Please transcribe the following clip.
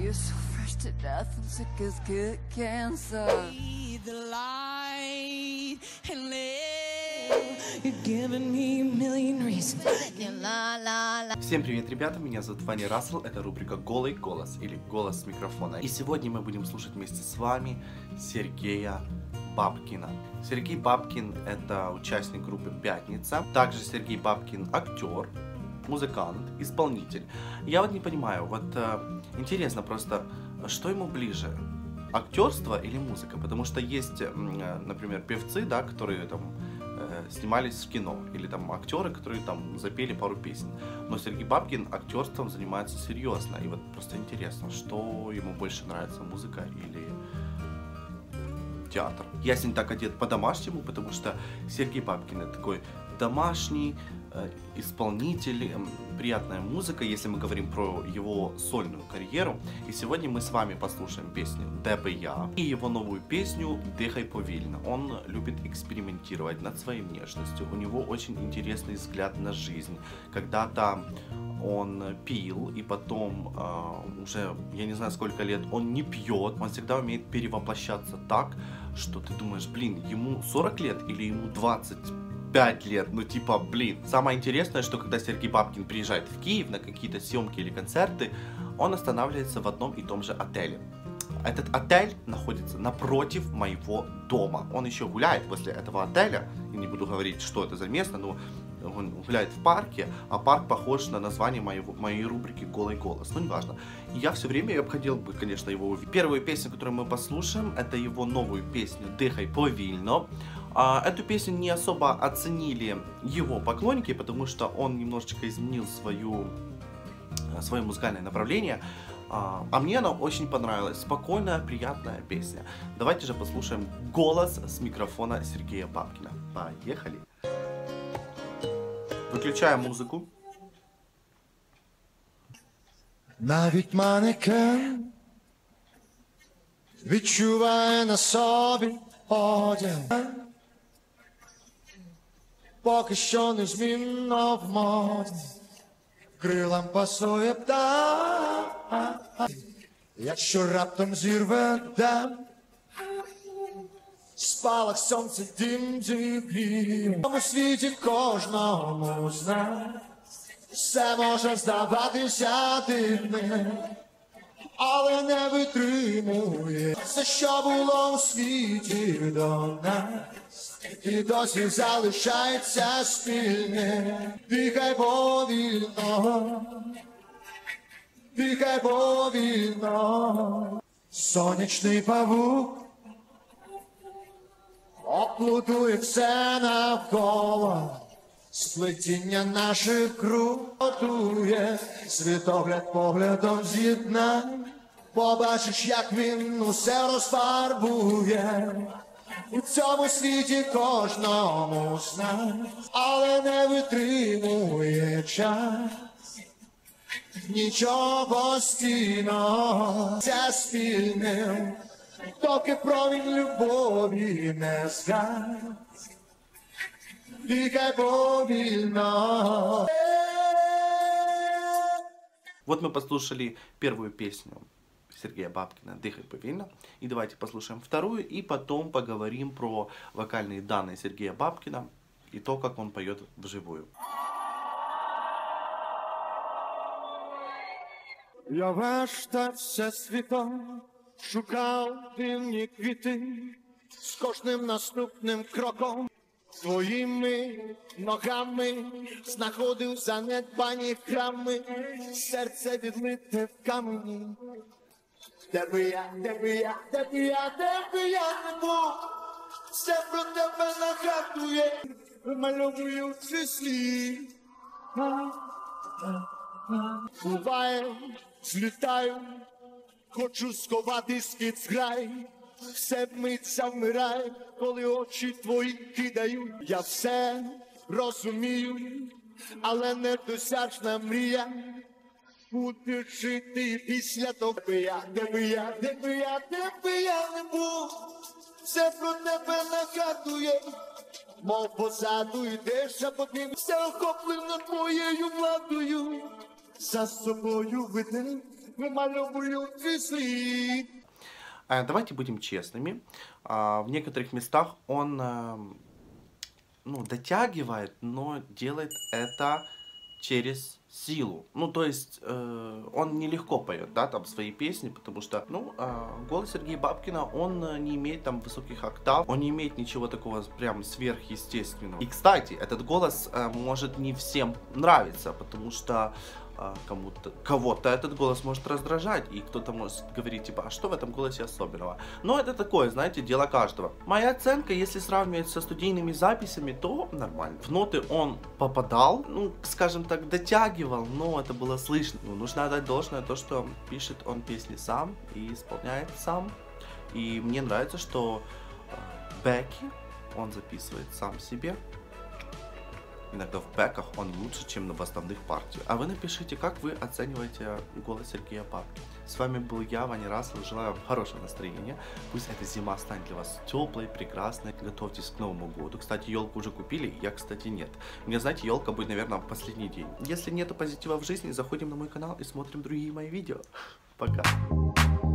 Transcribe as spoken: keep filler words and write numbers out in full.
You're so fresh to death and sick as good cancer. The light and live. You're giving me a million reasons. Всем привет, ребята, меня зовут Ваня Рассел, это рубрика «Голый голос» или «Голос с микрофона». И сегодня мы будем слушать вместе с вами Сергея Бабкина. Сергей Бабкин — это участник группы «Пятница». Также Сергей Бабкин — актер, музыкант, исполнитель. Я вот не понимаю, вот э, интересно просто, что ему ближе, актерство или музыка? Потому что есть, э, например, певцы, да, которые там э, снимались в кино, или там актеры, которые там запели пару песен. Но Сергей Бабкин актерством занимается серьезно. И вот просто интересно, что ему больше нравится, музыка или театр. Я сегодня так одет по-домашнему, потому что Сергей Бабкин — это такой домашний э, исполнитель, э, приятная музыка, если мы говорим про его сольную карьеру. И сегодня мы с вами послушаем песню «Де би я» и его новую песню «Дихай повільно». Он любит экспериментировать над своей внешностью. У него очень интересный взгляд на жизнь. Когда-то он пил, и потом э, уже, я не знаю сколько лет, он не пьет. Он всегда умеет перевоплощаться так, что ты думаешь, блин, ему сорок лет или ему двадцать пять лет, ну типа, блин. Самое интересное, что когда Сергей Бабкин приезжает в Киев на какие-то съемки или концерты, он останавливается в одном и том же отеле. Этот отель находится напротив моего дома. Он еще гуляет возле этого отеля. Я не буду говорить, что это за место, но он гуляет в парке, а парк похож на название моего, моей рубрики «Голый голос». Ну, неважно. И я все время обходил бы, конечно, его увидеть. Первую песню, которую мы послушаем, это его новую песню «Дихай повільно». А, эту песню не особо оценили его поклонники, потому что он немножечко изменил свою, свое музыкальное направление. А, а мне она очень понравилась. Спокойная, приятная песня. Давайте же послушаем голос с микрофона Сергея Бабкина. Поехали! Выключаем музыку. Навіть манекен відчуває на собі одяг, поки що незмінно в моді, крилам пасує птах, якщо раптом зірве дем, спалах сонця дим зігріє. В цьому світі кожному з нас все може здаватися дивним, але не витримує все, що було у світі до нас, і досі залишається спільним. Дихай повільно, дихай повільно. Сонячний павук оплутує все навколо, сплетіння наших рук готує, світогляд поглядом з'єднань, побачиш, як він усе розфарбує. У цьому світі кожному з нас, але не витримує час нічого стійного, це спільним, доки промінь любові не згас. Дихай повільно. Вот мы послушали первую песню Сергея Бабкина «Дихай повільно». И давайте послушаем вторую, и потом поговорим про вокальные данные Сергея Бабкина и то, как он поет вживую. Я вештався світом, шукав дивні квіти, з кожним наступним кроком твоїми ногами знаходив занедбані храми, серце відлите в камені. Де би я, де би я, де би я, де би я не був, все про тебе нагадує, вимальовуючи слід. Буває, злітаю, хочу сховатись під зграй, все вмиться вмирає, коли очі твої кидають. Я все розумію, але недосяжна мрія бути жити після того. Де би я, де би я, де би я, де би я не був, все про тебе нагадує, мов позаду йдеш, а потім все охоплено твоєю владою, за собою веде вимальовую твій слід. Давайте будем честными. В некоторых местах он ну, дотягивает, но делает это через силу. Ну, то есть, э, он нелегко поет, да, там, свои песни, потому что, ну, э, голос Сергея Бабкина, он э, не имеет там высоких октав, он не имеет ничего такого прям сверхъестественного. И, кстати, этот голос э, может не всем нравиться, потому что э, кому-то, кого-то этот голос может раздражать, и кто-то может говорить, типа, а что в этом голосе особенного? Но это такое, знаете, дело каждого. Моя оценка, если сравнивать со студийными записями, то нормально. В ноты он попадал, ну, скажем так, дотягивал, но это было слышно. Ну, нужно отдать должное то, что пишет он песни сам и исполняет сам. И мне нравится, что э, бэки он записывает сам себе. Иногда в бэках он лучше, чем на основных партиях. А вы напишите, как вы оцениваете голос Сергея Бабкина. С вами был я, Ваня Рассел. Желаю вам хорошего настроения. Пусть эта зима станет для вас теплой, прекрасной. Готовьтесь к Новому году. Кстати, елку уже купили, я, кстати, нет. Мне, знаете, елка будет, наверное, в последний день. Если нету позитива в жизни, заходим на мой канал и смотрим другие мои видео. Пока.